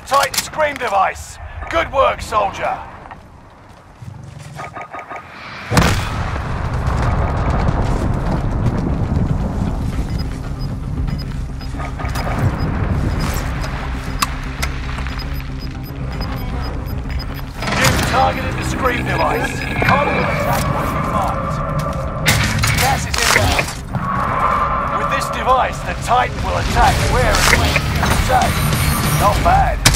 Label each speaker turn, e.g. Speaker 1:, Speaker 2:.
Speaker 1: Titan Scream device. Good work, soldier. You've targeted the Scream device. Carter will attack what you marked. Gas is inbound. With this device, the Titan will attack where and when you say. Not bad.